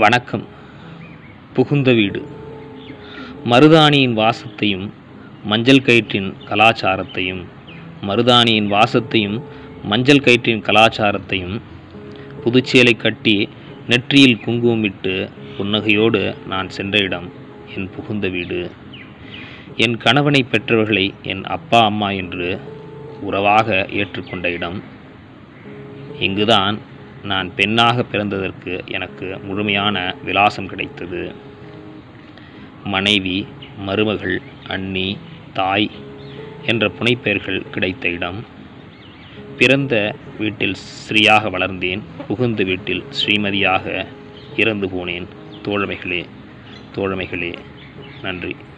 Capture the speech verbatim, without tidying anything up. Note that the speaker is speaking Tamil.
வணக்கம். புகுந்த வீடு. மருதாணியின் வாசத்தையும் மஞ்சள் கயிற்றின் கலாச்சாரத்தையும் மருதாணியின் வாசத்தையும் மஞ்சள் கயிற்றின் கலாச்சாரத்தையும் புதுச்சேலை கட்டி நெற்றியில் குங்குமமிட்டு புன்னகையோடு நான் சென்ற இடம் என் புகுந்த வீடு. என் கணவனை பெற்றவர்களை என் அப்பா அம்மா என்று உறவாக ஏற்றுக்கொண்ட இடம். இங்குதான் நான் பெண்ணாக பிறந்ததற்கு எனக்கு முழுமையான விலாசம் கிடைத்தது. மனைவி, மருமகள், அண்ணி, தாய் என்ற புனைப்பெயர்கள் கிடைத்த இடம். பிறந்த வீட்டில் ஸ்ரீயாக வளர்ந்தேன். புகுந்த வீட்டில் ஸ்ரீமதியாக இறந்து போனேன். தோழமைகளே தோழமைகளே நன்றி.